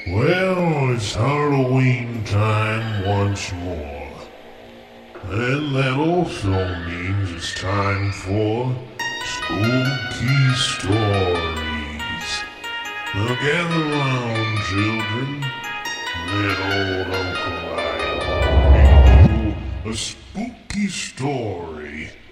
Well, it's Halloween time once more. And that also means it's time for spooky stories. Now gather round, children. Let old Uncle Ike read you a spooky story.